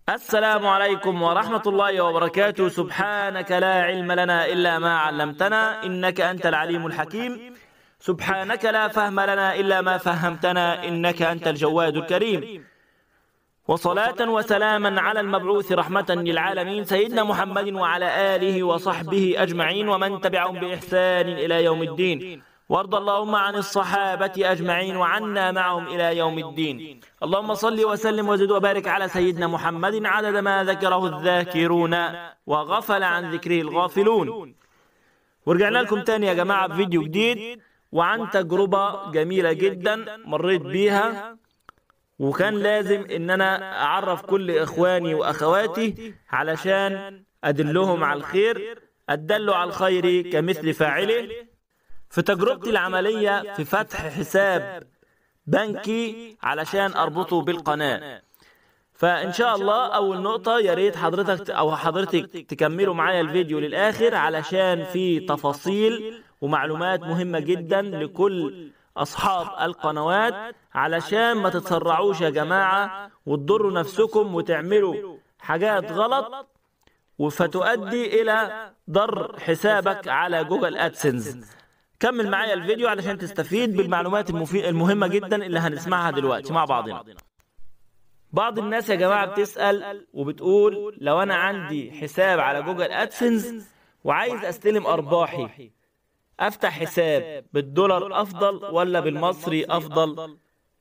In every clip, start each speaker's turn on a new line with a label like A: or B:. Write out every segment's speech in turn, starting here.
A: السلام عليكم ورحمة الله وبركاته. سبحانك لا علم لنا إلا ما علمتنا إنك أنت العليم الحكيم. سبحانك لا فهم لنا إلا ما فهمتنا إنك أنت الجواد الكريم. وصلاة وسلاما على المبعوث رحمة للعالمين سيدنا محمد وعلى آله وصحبه أجمعين ومن تبعهم بإحسان إلى يوم الدين. وارض اللهم عن الصحابة أجمعين وعنا معهم إلى يوم الدين. اللهم صل وسلم وزد وبارك على سيدنا محمد عدد ما ذكره الذاكرون وغفل عن ذكره الغافلون. ورجعنا لكم تاني يا جماعة بفيديو جديد وعن تجربة جميلة جدا مريت بيها، وكان لازم ان انا اعرف كل اخواني واخواتي علشان ادلهم على الخير. الدل على الخير كمثل فاعله. في تجربتي العملية في فتح حساب بنكي علشان اربطه بالقناة، فان شاء الله اول نقطة يا ريت حضرتك او حضرتك تكملوا معايا الفيديو للاخر علشان في تفاصيل ومعلومات مهمة جدا لكل اصحاب القنوات، علشان ما تتسرعوش يا جماعة وتضروا نفسكم وتعملوا حاجات غلط فتؤدي الى ضر حسابك على جوجل ادسنس. كمل معايا الفيديو علشان تستفيد بالمعلومات المهمة جدا اللي هنسمعها دلوقتي مع بعضنا. بعض الناس يا جماعة بتسأل وبتقول لو انا عندي حساب على جوجل ادسنس وعايز استلم ارباحي، افتح حساب بالدولار افضل ولا بالمصري افضل؟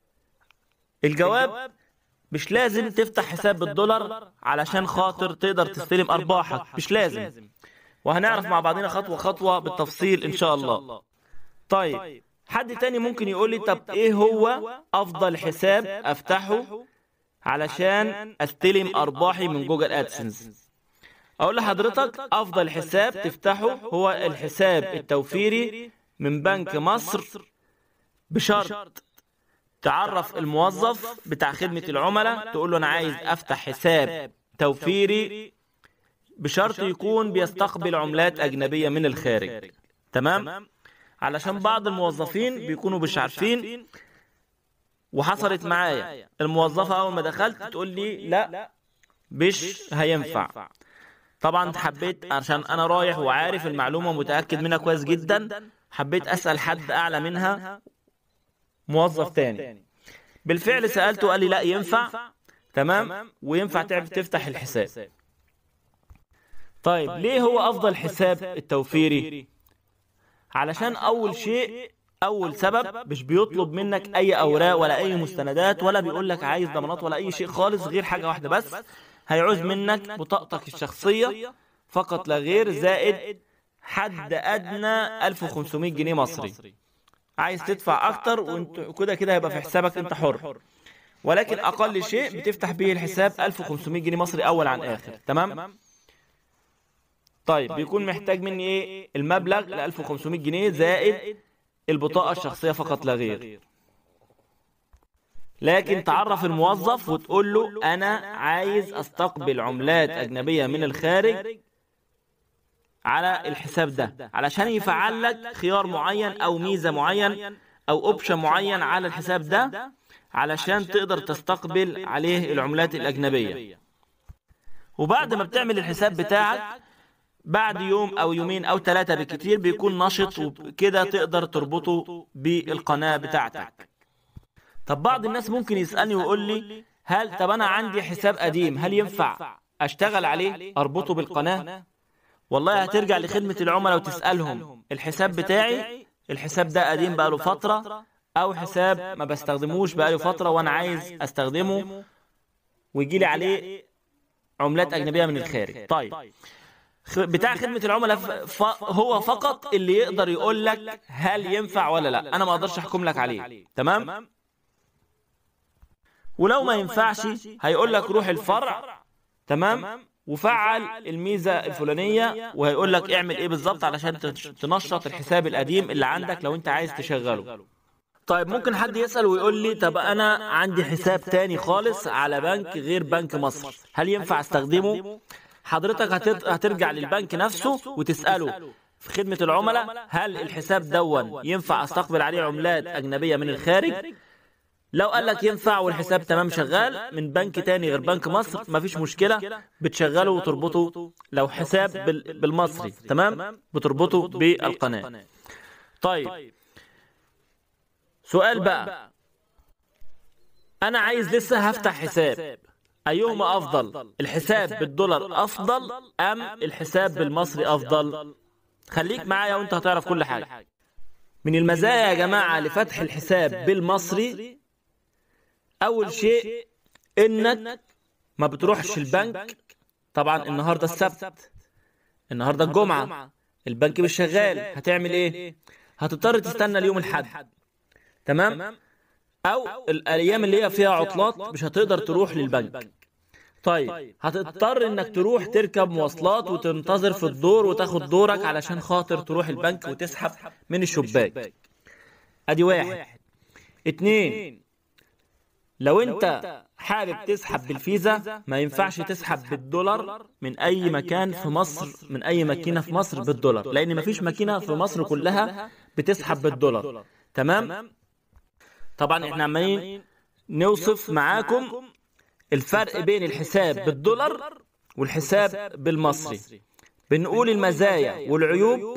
A: الجواب مش لازم تفتح حساب بالدولار علشان خاطر تقدر تستلم ارباحك، مش لازم، وهنعرف مع بعضنا خطوة خطوة بالتفصيل ان شاء الله. طيب حد تاني ممكن يقول لي طب ايه هو افضل حساب افتحه علشان استلم ارباحي من جوجل ادسنس؟ اقول لحضرتك افضل حساب تفتحه هو الحساب التوفيري من بنك مصر، بشرط تعرف الموظف بتاع خدمة العملاء تقول له انا عايز افتح حساب توفيري، بشرط يكون بيستقبل عملات اجنبية من الخارج. تمام؟ علشان بعض الموظفين بيكونوا مش عارفين، وحصلت معايا الموظفة اول ما دخلت تقول لي لا مش هينفع. طبعا حبيت عشان انا رايح وعارف المعلومة متأكد منها كويس جدا، حبيت اسأل حد اعلى منها موظف تاني. بالفعل سألته قال لي لا ينفع. تمام؟ وينفع تفتح الحساب. طيب ليه هو افضل حساب التوفيري؟ علشان اول شيء، اول سبب، مش بيطلب منك اي اوراق ولا اي مستندات ولا بيقول لك عايز ضمانات ولا اي شيء خالص، غير حاجة واحدة بس، هيعوز منك بطاقتك الشخصية فقط لا غير، زائد حد ادنى 1500 جنيه مصري. عايز تدفع اكتر وانت كده هيبقى في حسابك انت حر، ولكن اقل شيء بتفتح به الحساب 1500 جنيه مصري اول عن اخر. تمام؟ طيب بيكون محتاج مني ايه؟ المبلغ ل 1500 جنيه زائد البطاقة الشخصية فقط لا غير. لكن تعرف الموظف وتقول له انا عايز استقبل عملات اجنبية من الخارج على الحساب ده، علشان يفعل لك خيار معين او ميزة معين او اوبشن معين على الحساب ده علشان تقدر تستقبل عليه العملات الاجنبية. وبعد ما بتعمل الحساب بتاعك بعد يوم او يومين او 3 بالكتير بيكون نشط، وكده تقدر تربطه بالقناة بتاعتك. طب بعض الناس ممكن يسألني ويقول لي طب انا عندي حساب قديم، هل ينفع اشتغل عليه اربطه بالقناة؟ والله هترجع لخدمة العملاء وتسألهم الحساب بتاعي، الحساب ده قديم بقاله فترة او حساب ما بستخدموش بقاله فترة وانا عايز استخدمه ويجي لي عليه عملات اجنبية من الخارج. طيب بتاع خدمة العملاء هو فقط اللي يقدر يقول لك هل ينفع ولا لا، انا ما اقدرش احكم لك عليه. تمام؟ ولو ما ينفعش هيقول لك روح الفرع، تمام، وفعل الميزة الفلانية، وهيقول لك اعمل ايه بالظبط علشان تنشط الحساب القديم اللي عندك لو انت عايز تشغله. طيب ممكن حد يسأل ويقول لي طب انا عندي حساب تاني خالص على بنك غير بنك مصر، هل ينفع استخدمه؟ حضرتك هترجع للبنك نفسه وتسأله في خدمة العملاء هل الحساب دون ينفع استقبل عليه عملات اجنبية من الخارج؟ لو قال لك ينفع والحساب تمام شغال من بنك تاني غير بنك مصر مفيش مشكلة، بتشغله وتربطه. لو حساب بالمصري تمام بتربطه بالقناة. طيب سؤال بقى، أنا عايز لسه هفتح حساب، أيهما أفضل؟ الحساب بالدولار أفضل أم الحساب بالمصري أفضل؟ خليك معايا وأنت هتعرف كل حاجة. من المزايا يا جماعة لفتح الحساب بالمصري، أول شيء إنك ما بتروحش البنك. طبعا النهاردة السبت، النهاردة الجمعة، البنك مش شغال، هتعمل إيه؟ هتضطر تستنى اليوم الأحد، تمام؟ أو الأيام اللي هي فيها عطلات مش هتقدر تروح للبنك. طيب هتضطر إنك تروح تركب مواصلات وتنتظر في الدور وتاخد دورك علشان خاطر تروح البنك وتسحب من الشباك. أدي واحد. اتنين، لو انت حابب تسحب بالفيزا ما ينفعش تسحب بالدولار من اي مكان في مصر، من اي ماكينه في مصر بالدولار، لان مفيش ماكينه في مصر كلها بتسحب بالدولار. تمام؟ طبعا احنا عمالين نوصف معاكم الفرق بين الحساب بالدولار والحساب بالمصري، بنقول المزايا والعيوب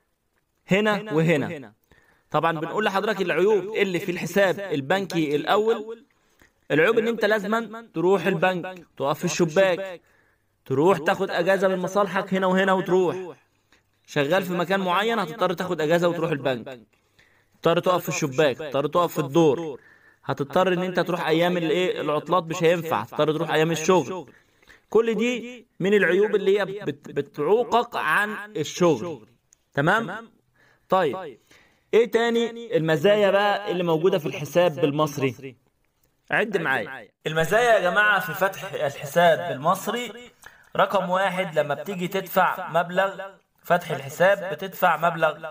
A: هنا وهنا. طبعا بنقول لحضرتك العيوب اللي في الحساب البنكي الاول، العيوب ان انت لازما تروح البنك، تقف في الشباك، تروح تاخد اجازه من مصالحك هنا وهنا، وتروح شغال في مكان معين هتضطر تاخد اجازه وتروح البنك، تضطر تقف في الشباك، تضطر تقف في الدور، هتضطر ان انت تروح ايام الايه العطلات مش هينفع، هتضطر تروح ايام الشغل. كل دي من العيوب اللي هي بتعوقك عن الشغل. تمام؟ طيب ايه تاني المزايا بقى اللي موجوده في الحساب بالمصري؟ عد معايا. المزايا يا جماعة في فتح الحساب بالمصري، رقم واحد، لما بتيجي تدفع مبلغ فتح الحساب بتدفع مبلغ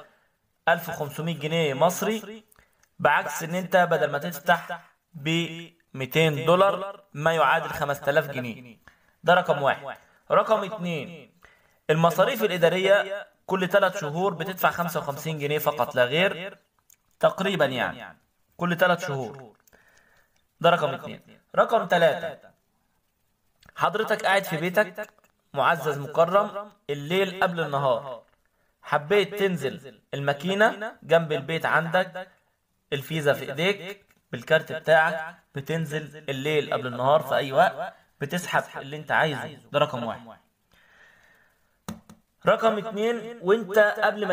A: 1500 جنيه مصري، بعكس ان انت بدل ما تفتح ب 200 دولار ما يعادل 5000 جنيه. ده رقم واحد. رقم اتنين، المصاريف الإدارية كل 3 شهور بتدفع 55 جنيه فقط لا غير، تقريبا يعني كل 3 شهور. ده رقم اتنين. رقم تلاتة، حضرتك قاعد في بيتك معزز مكرم، الليل قبل النهار حبيت تنزل الماكينة جنب البيت عندك، الفيزا في ايديك بالكارت بتاعك، بتنزل الليل قبل النهار في اي وقت بتسحب اللي انت عايزه. ده رقم واحد. رقم اتنين، وانت قبل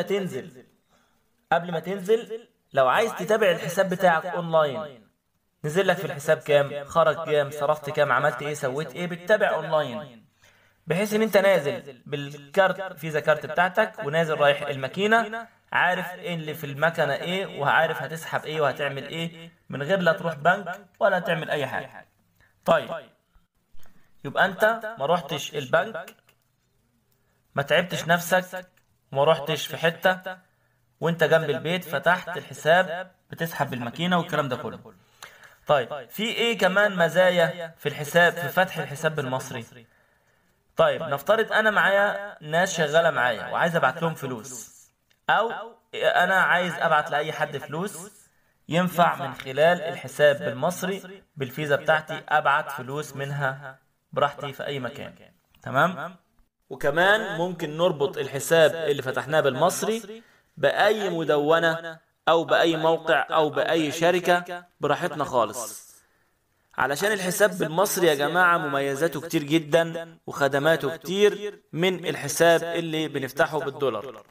A: ما تنزل لو عايز تتابع الحساب بتاعك اونلاين، نزل لك في الحساب كام، خرج كام، صرفت كام، عملت ايه، سويت ايه، بتتابع اونلاين، بحيث ان انت نازل بالكارت فيزا كارت بتاعتك ونازل رايح الماكينه، عارف ايه اللي في المكنه ايه، وعارف هتسحب ايه وهتعمل ايه، من غير لا تروح بنك ولا تعمل اي حاجه. طيب يبقى انت ما روحتش البنك، ما تعبتش نفسك، وما روحتش في حته، وانت جنب البيت فتحت الحساب بتسحب بالماكينه والكلام ده كله. طيب في ايه كمان مزايا في الحساب، في فتح الحساب بالمصري؟ طيب نفترض انا معايا ناس شغاله معايا وعايز ابعت لهم فلوس، او انا عايز ابعت لاي حد فلوس، ينفع من خلال الحساب بالمصري بالفيزا بتاعتي ابعت فلوس منها براحتي في اي مكان. تمام؟ وكمان ممكن نربط الحساب اللي فتحناه بالمصري باي مدونة او باي موقع او باي شركة براحتنا خالص، علشان الحساب بالمصري يا جماعة مميزاته كتير جدا وخدماته كتير من الحساب اللي بنفتحه بالدولار.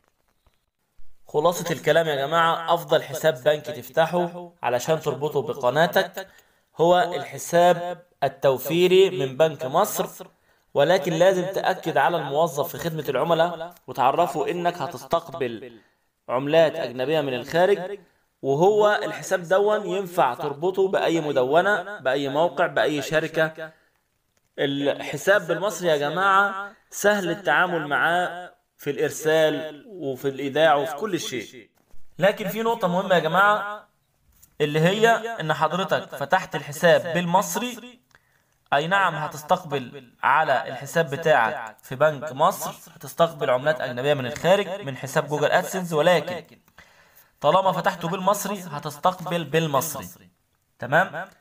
A: خلاصة الكلام يا جماعة، افضل حساب بنكي تفتحه علشان تربطه بقناتك هو الحساب التوفيري من بنك مصر، ولكن لازم تأكد على الموظف في خدمة العملاء وتعرفه انك هتستقبل عملات أجنبية من الخارج، وهو الحساب دون ينفع تربطه بأي مدونة، بأي موقع، بأي شركة. الحساب بالمصري يا جماعة سهل التعامل معاه في الإرسال وفي الإيداع وفي كل شيء. لكن في نقطة مهمة يا جماعة، اللي هي إن حضرتك فتحت الحساب بالمصري، أي نعم هتستقبل على الحساب بتاعك في بنك مصر، هتستقبل عملات أجنبية من الخارج من حساب جوجل أدسنس، ولكن طالما فتحته بالمصري هتستقبل بالمصري. تمام؟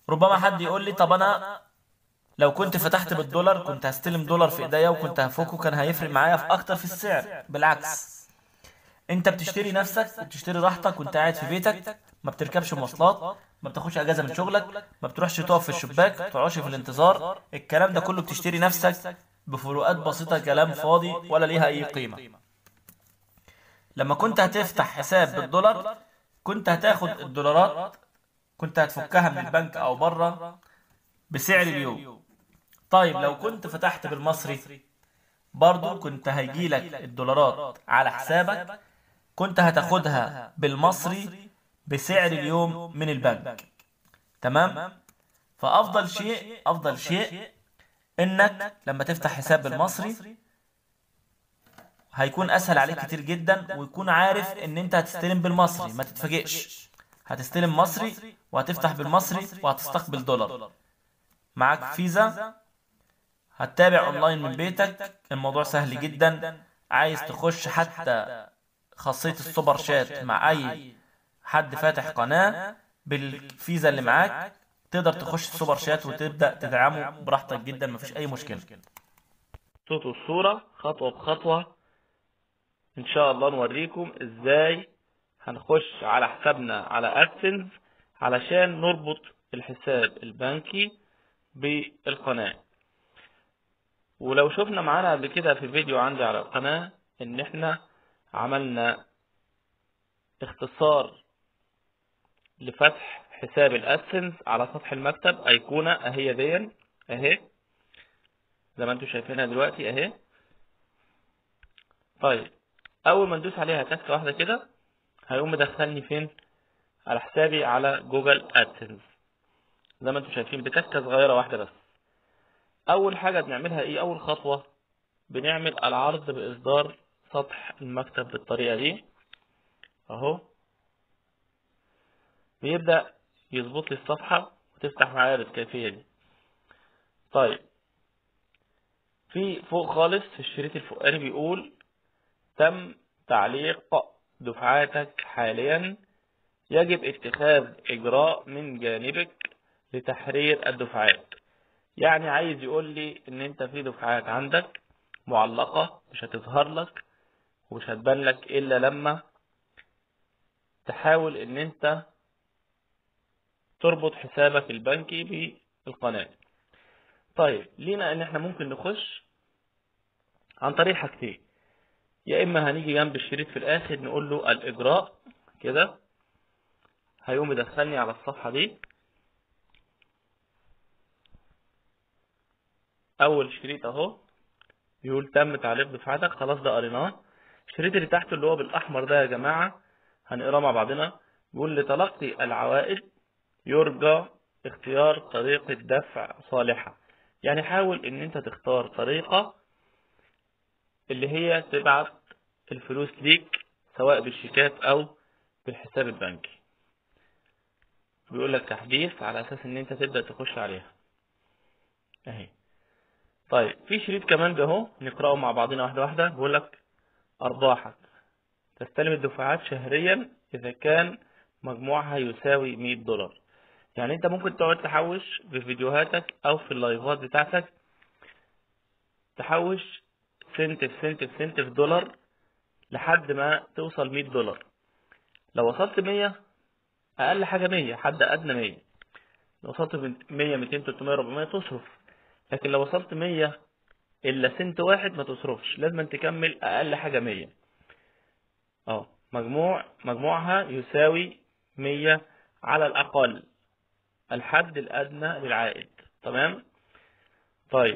A: ربما حد يقول لي طب انا لو كنت فتحت بالدولار كنت هستلم دولار في ايديا وكنت هفكه، كان هيفرق معايا في اكتر في السعر. بالعكس، انت بتشتري نفسك وبتشتري راحتك وانت قاعد في بيتك، ما بتركبش مواصلات، ما بتاخدش اجازه من شغلك، ما بتروحش تقف في الشباك، ما بتقعدش في الانتظار، الكلام ده كله بتشتري نفسك بفروقات بسيطه، كلام فاضي ولا ليها اي قيمه. لما كنت هتفتح حساب بالدولار كنت هتاخد الدولارات، كنت هتفكها من البنك او بره بسعر اليوم. طيب لو كنت فتحت بالمصري برضو كنت هيجيلك الدولارات على حسابك، كنت هتاخدها بالمصري بسعر اليوم من البنك. تمام. فافضل شيء، افضل شيء انك لما تفتح حساب بالمصري هيكون اسهل عليك كتير جدا، ويكون عارف ان انت هتستلم بالمصري، ما تتفاجئش. هتستلم مصري وهتفتح بالمصري وهتستقبل دولار. معاك فيزا، هتتابع اونلاين من بيتك، الموضوع سهل جدا. عايز تخش حتى خاصية السوبر شات مع اي حد فاتح قناة بالفيزا اللي معاك، تقدر تخش السوبر شات وتبدأ تدعمه براحتك جدا، مفيش اي مشكلة. صوت والصورة خطوة بخطوة ان شاء الله نوريكم ازاي هنخش على حسابنا على ادسنس علشان نربط الحساب البنكي بالقناة. ولو شفنا معانا قبل كده في فيديو عندي على القناة ان احنا عملنا اختصار لفتح حساب الادسنس على سطح المكتب، ايقونة اهي دي اهي زي ما انتم شايفينها دلوقتي اهي. طيب اول ما ندوس عليها تكة واحدة كده هيقوم مدخلني فين؟ على حسابي على جوجل ادسنس زي ما انتم شايفين بتكة صغيرة واحدة بس. اول حاجة بنعملها ايه؟ اول خطوة بنعمل العرض باصدار سطح المكتب بالطريقة دي اهو، بيبدأ يظبط لي الصفحة وتفتح معايا بالكيفية دي. طيب في فوق خالص في الشريط الفوقاني بيقول تم تعليق دفعاتك حاليا، يجب اتخاذ اجراء من جانبك لتحرير الدفعات. يعني عايز يقول لي ان انت في دفعات عندك معلقة مش هتظهر لك ومش هتبان لك الا لما تحاول ان انت تربط حسابك البنكي بالقناة. طيب لينا ان احنا ممكن نخش عن طريق حاجتين، يا اما هنيجي جنب الشريط في الاخر نقول له الاجراء كده، هيقوم يدخلني على الصفحة دي. اول شريط اهو بيقول تم تعليق دفعتك، خلاص ده قريناه. الشريط اللي تحته اللي هو بالاحمر ده يا جماعة هنقراه مع بعضنا، بيقول لتلقي العوائد يرجى اختيار طريقة دفع صالحة. يعني حاول ان انت تختار طريقة اللي هي تبعت الفلوس ليك سواء بالشيكات او بالحساب البنكي. بيقول لك تحديث على اساس ان انت تبدأ تخش عليها اهي. طيب في شريط كمان ده اهو نقرأه مع بعضنا واحدة واحدة. بيقول لك ارباحك تستلم الدفعات شهريا اذا كان مجموعها يساوي $100. يعني انت ممكن تقعد تحوش في فيديوهاتك او في اللايفات بتاعتك، تحوش سنت في سنت في سنت في دولار لحد ما توصل $100. لو وصلت 100 اقل حاجة 100 حد ادنى 100، لو وصلت 100 200 300 400 تصرف. لكن لو وصلت 100 الا سنت واحد ما تصرفش، لازم تكمل اقل حاجة 100 مجموعها يساوي 100 على الاقل، الحد الادنى للعائد. تمام. طيب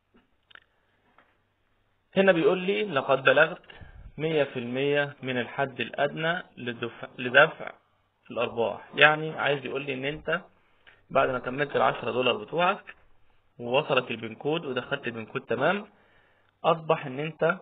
A: هنا بيقول لي لقد بلغت 100% من الحد الادنى لدفع الارباح. يعني عايز يقول لي ان انت بعد ما كملت $10 بتوعك ووصلك البنكود ودخلت البنكود تمام، اصبح ان انت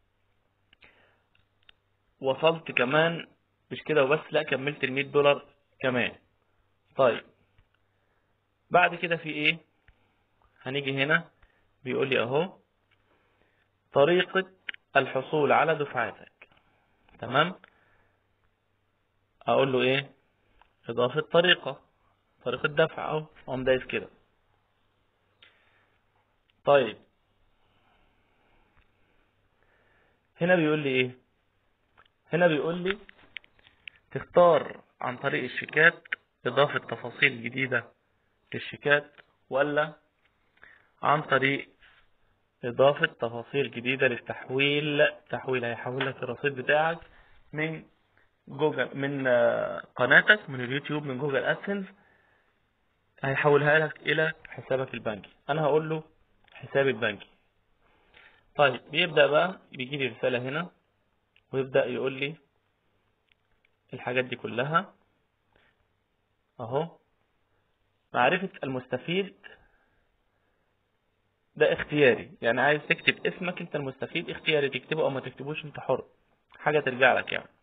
A: وصلت كمان مش كده وبس، لا كملت $100 كمان. طيب بعد كده في ايه؟ هنيجي هنا بيقول لي اهو طريقة الحصول على دفعاتك. تمام. اقول له ايه؟ اضافة طريقة. طريقة دفع اهو، اقوم دايس كده. طيب هنا بيقول لي ايه؟ هنا بيقول لي تختار عن طريق الشيكات اضافة تفاصيل جديدة للشيكات، ولا عن طريق اضافة تفاصيل جديدة للتحويل. تحويل هيحول لك الرصيد بتاعك من جوجل، من قناتك، من اليوتيوب، من جوجل ادسنس، هيحولها لك الى حسابك البنكي. انا هقول له حسابي البنكي. طيب بيبدأ بقى بيجي لي رسالة هنا، ويبدأ يقول لي الحاجات دي كلها اهو. معرفة المستفيد ده اختياري، يعني عايز تكتب اسمك انت المستفيد اختياري، تكتبه او ما تكتبوش انت حر، حاجة ترجع لك يعني.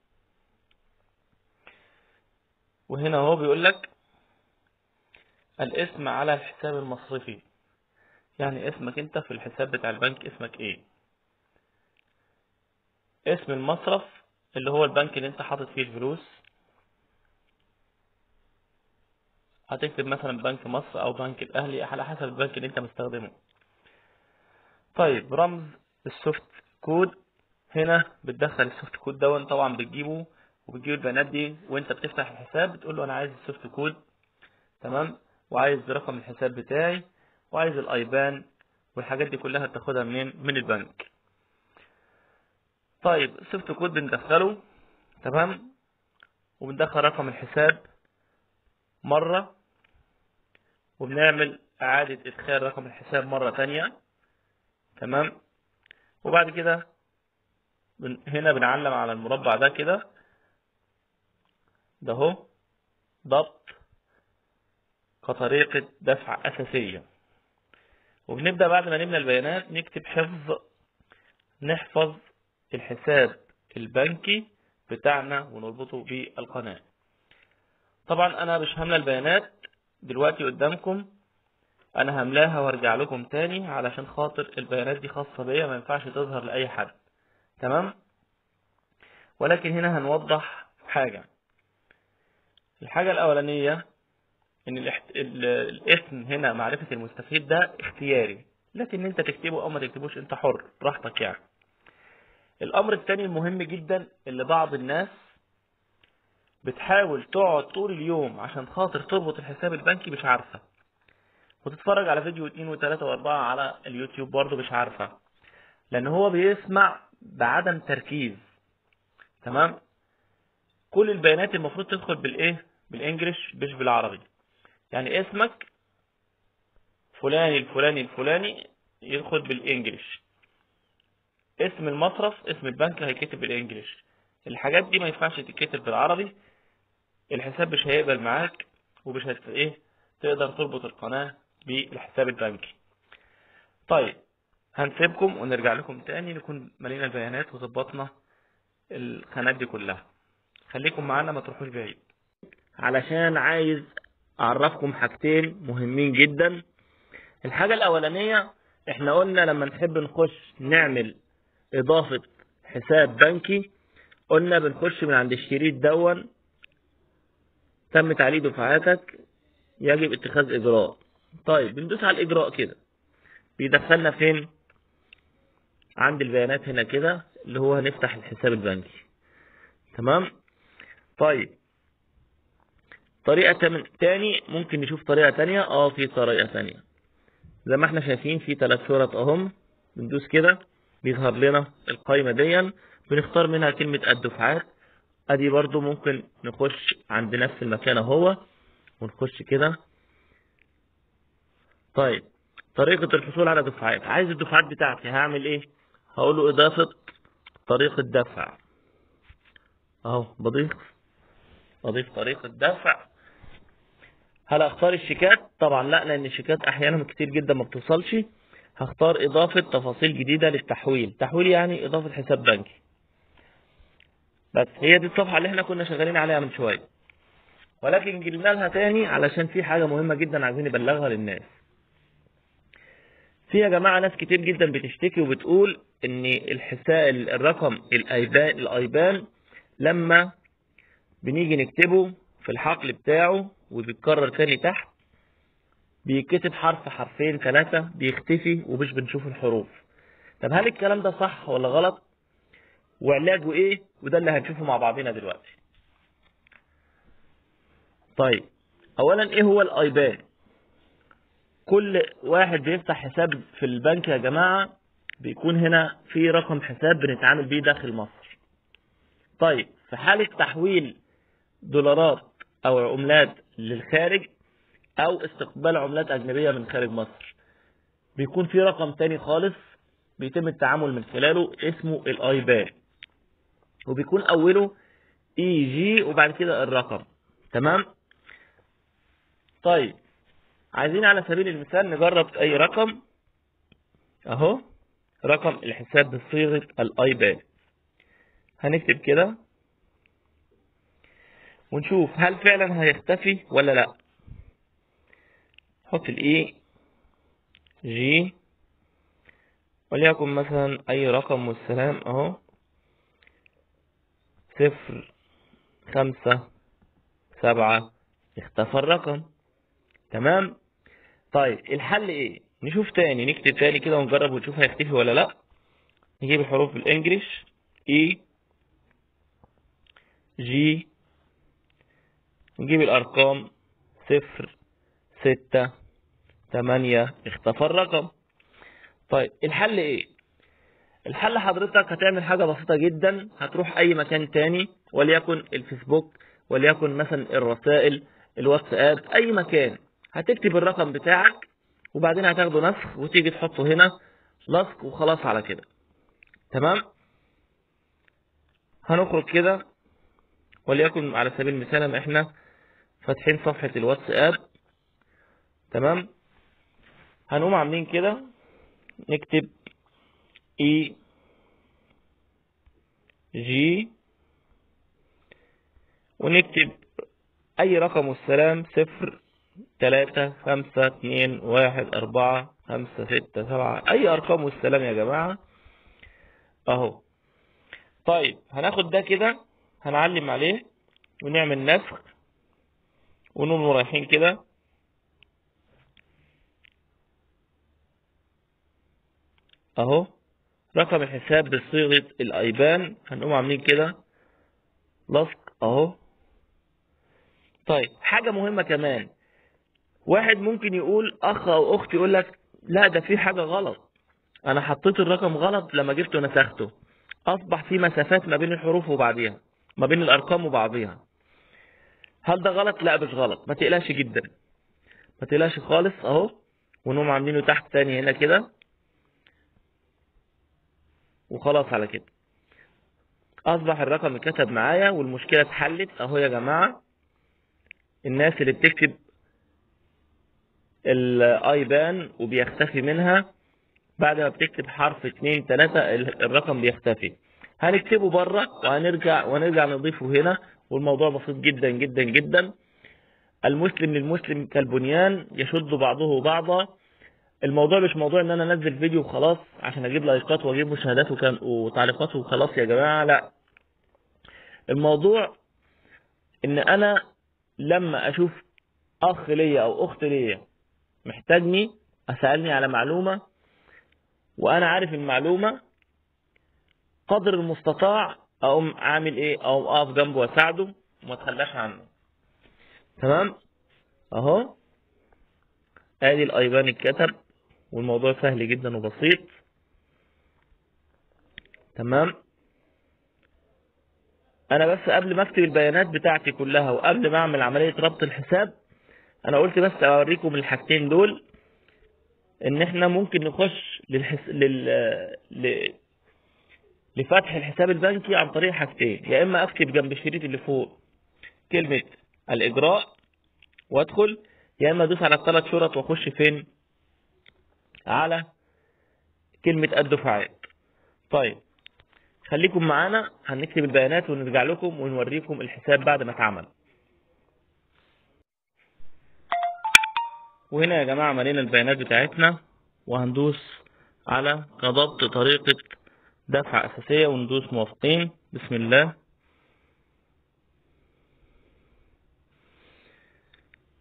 A: وهنا هو بيقول لك الاسم على الحساب المصرفي، يعني اسمك انت في الحساب بتاع البنك اسمك ايه. اسم المصرف اللي هو البنك اللي انت حاطط فيه الفلوس، هتكتب مثلا بنك مصر او بنك الاهلي على حسب البنك اللي انت مستخدمه. طيب رمز السوفت كود، هنا بتدخل السوفت كود ده، طبعا بتجيبه وبتجيب البيانات دي وانت بتفتح الحساب، بتقول له انا عايز السوفت كود، تمام، وعايز رقم الحساب بتاعي، وعايز الايبان، والحاجات دي كلها بتاخدها منين؟ من البنك. طيب السوفت كود بندخله، تمام، وبندخل رقم الحساب مرة، وبنعمل اعادة ادخال رقم الحساب مرة تانية، تمام. وبعد كده هنا بنعلم على المربع ده كده، ده هو ضبط كطريقة دفع أساسية. وبنبدأ بعد ما نملى البيانات نكتب نحفظ الحساب البنكي بتاعنا ونربطه بالقناة. طبعا أنا مش هملى البيانات دلوقتي قدامكم، أنا هملاها وارجع لكم تاني علشان خاطر البيانات دي خاصة بيا، ما ينفعش تظهر لأي حد، تمام. ولكن هنا هنوضح حاجة. الحاجة الأولانية ان الاسم هنا معرفة المستفيد ده اختياري، لكن انت تكتبه او ما تكتبوش انت حر براحتك يعني. الامر الثاني المهم جدا، اللي بعض الناس بتحاول تقعد طول اليوم عشان خاطر تربط الحساب البنكي مش عارفة، وتتفرج على فيديو 2 و3 و4 على اليوتيوب برضه مش عارفة، لان هو بيسمع بعدم تركيز، تمام. كل البيانات المفروض تدخل بالايه؟ بالانجليش مش بالعربي. يعني اسمك فلان الفلاني الفلاني يدخل بالانجليش، اسم المصرف اسم البنك هيكتب بالانجليش، الحاجات دي ما ينفعش تتكتب بالعربي، الحساب مش هيقبل معاك، ومش تقدر تربط القناة بالحساب البنكي. طيب هنسيبكم ونرجع لكم تاني نكون ملينا البيانات وظبطنا القناة دي كلها. خليكم معانا ما تروحوش بعيد، علشان عايز اعرفكم حاجتين مهمين جدا. الحاجة الاولانية، احنا قلنا لما نحب نخش نعمل اضافة حساب بنكي، قلنا بنخش من عند الشريط دون تم تعليق دفعاتك يجب اتخاذ اجراء. طيب بندوس على الاجراء كده، بيدخلنا فين؟ عند البيانات هنا كده، اللي هو هنفتح الحساب البنكي، تمام. طيب طريقة تاني، ممكن نشوف طريقة تانية. في طريقة تانية زي ما احنا شايفين في 3 شرط اهم، بندوس كده بيظهر لنا القائمة دي، بنختار منها كلمة الدفعات. ادي برضو ممكن نخش عند نفس المكان اهو ونخش كده. طيب طريقة الحصول على دفعات، عايز الدفعات بتاعتي هعمل ايه؟ هقول له اضافة طريقة دفع اهو، بضيف طريقة دفع. هل اختار الشيكات؟ طبعا لا، لان الشيكات احيانا كتير جدا ما بتوصلش. هختار اضافة تفاصيل جديدة للتحويل، تحويل يعني اضافة حساب بنكي. بس هي دي الصفحة اللي احنا كنا شغالين عليها من شوية، ولكن جبنا لها تاني علشان في حاجة مهمة جدا عايزين نبلغها للناس. في يا جماعة ناس كتير جدا بتشتكي وبتقول ان الحساب الرقم الايبان لما بنيجي نكتبه في الحقل بتاعه وبيتكرر تاني تحت، بيتكتب حرف حرفين 3 بيختفي ومش بنشوف الحروف. طب هل الكلام ده صح ولا غلط؟ وعلاجه ايه؟ وده اللي هنشوفه مع بعضنا دلوقتي. طيب اولا ايه هو الايبان؟ كل واحد بيفتح حساب في البنك يا جماعة بيكون هنا في رقم حساب بنتعامل بيه داخل مصر. طيب في حالة تحويل دولارات او عملات للخارج او استقبال عملات اجنبية من خارج مصر بيكون في رقم تاني خالص بيتم التعامل من خلاله اسمه الايبان، وبيكون اوله اي جي وبعد كده الرقم. تمام. طيب عايزين على سبيل المثال نجرب اي رقم اهو، رقم الحساب بصيغة الايبان. هنكتب كده ونشوف هل فعلا هيختفي ولا لا. حط الاي جي وليكن مثلا اي رقم والسلام اهو 057، اختفى الرقم. تمام. طيب الحل ايه؟ نشوف تاني، نكتب تاني كده ونجرب ونشوف هيختفي ولا لا. نجيب الحروف بالانجليش اي جي، نجيب الارقام 068، اختفى الرقم. طيب الحل ايه؟ الحل حضرتك هتعمل حاجة بسيطة جدا، هتروح اي مكان تاني وليكن الفيسبوك وليكن مثلا الرسائل الواتساب اي مكان، هتكتب الرقم بتاعك وبعدين هتاخده نسخ وتيجي تحطه هنا لصق وخلاص على كده. تمام. هنخرج كده وليكن على سبيل المثال ما احنا فاتحين صفحة الواتساب. تمام. هنقوم عاملين كده نكتب اي جي ونكتب اي رقم والسلام 035214567، اي ارقام والسلام يا جماعة اهو. طيب هناخد ده كده هنعلم عليه ونعمل نسخ ونقوم رايحين كده اهو رقم الحساب بصيغة الايبان، هنقوم عاملين كده لصق اهو. طيب حاجة مهمة كمان، واحد ممكن يقول اخ او اخت يقول لك لا ده في حاجة غلط، انا حطيت الرقم غلط لما جبته نسخته، اصبح في مسافات ما بين الحروف وبعضيها، ما بين الارقام وبعضيها. هل ده غلط؟ لا مش غلط، ما تقلقش جدا، ما تقلقش خالص اهو. ونقوم عاملينه تحت تاني هنا كده وخلاص على كده اصبح الرقم اتكتب معايا والمشكلة اتحلت اهو يا جماعة. الناس اللي بتكتب الايبان وبيختفي منها بعد ما بتكتب حرف 2 3 الرقم بيختفي، هنكتبه بره ونرجع نضيفه هنا، والموضوع بسيط جدا جدا جدا. المسلم للمسلم كالبنيان يشد بعضه بعضا. الموضوع مش موضوع ان انا انزل فيديو وخلاص عشان اجيب لايكات واجيب مشاهدات وتعليقات وخلاص يا جماعة، لا. الموضوع ان انا لما اشوف اخ ليا او اخت ليا محتاجني اسألني على معلومة وانا عارف المعلومة، قدر المستطاع اقوم عامل ايه، او اقف جنبه واساعده وما اتخلاش عنه. تمام اهو ادي الايبان اتكتب والموضوع سهل جدا وبسيط. تمام. انا بس قبل ما اكتب البيانات بتاعتي كلها وقبل ما اعمل عملية ربط الحساب انا قلت بس اوريكم الحاجتين دول، ان احنا ممكن نخش لفتح الحساب البنكي عن طريق حاجتين، يا اما اكتب جنب الشريط اللي فوق كلمة الاجراء وادخل، يا اما ادوس على الثلاث شرط واخش فين، على كلمة الدفعات. طيب خليكم معانا هنكتب البيانات ونرجع لكم ونوريكم الحساب بعد ما اتعمل. وهنا يا جماعة ملينا البيانات بتاعتنا وهندوس على كضبط طريقة دفع أساسية وندوس موافقين. بسم الله.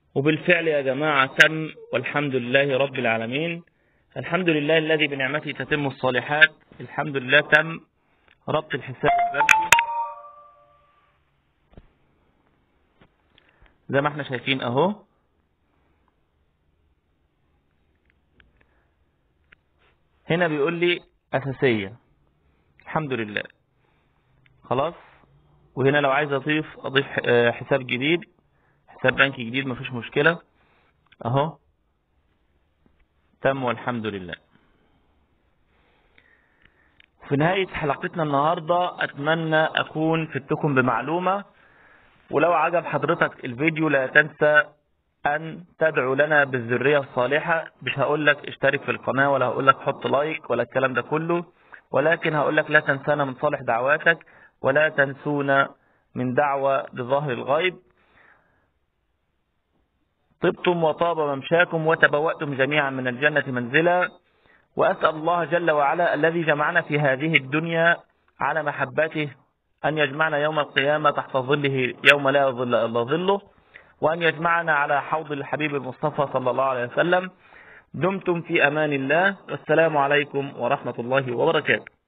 A: وبالفعل يا جماعة تم، والحمد لله رب العالمين. الحمد لله الذي بنعمته تتم الصالحات. الحمد لله تم ربط الحساب البنكي زي ما احنا شايفين اهو. هنا بيقول لي أساسية، الحمد لله خلاص. وهنا لو عايز أضيف حساب جديد، حساب بنكي جديد، مفيش مشكلة اهو تم والحمد لله. في نهاية حلقتنا النهاردة أتمنى أكون فدتكم بمعلومة، ولو عجب حضرتك الفيديو لا تنسى أن تدعو لنا بالذرية الصالحة. مش هقول لك اشترك في القناة، ولا هقول لك حط لايك، ولا الكلام ده كله، ولكن هقول لك لا تنسانا من صالح دعواتك، ولا تنسونا من دعوة لظهر الغيب. طبتم وطاب ممشاكم وتبوأتم جميعا من الجنة منزلا، وأسأل الله جل وعلا الذي جمعنا في هذه الدنيا على محبته أن يجمعنا يوم القيامة تحت ظله يوم لا ظل إلا ظله، وأن يجمعنا على حوض الحبيب المصطفى صلى الله عليه وسلم. دمتم في أمان الله، والسلام عليكم ورحمة الله وبركاته.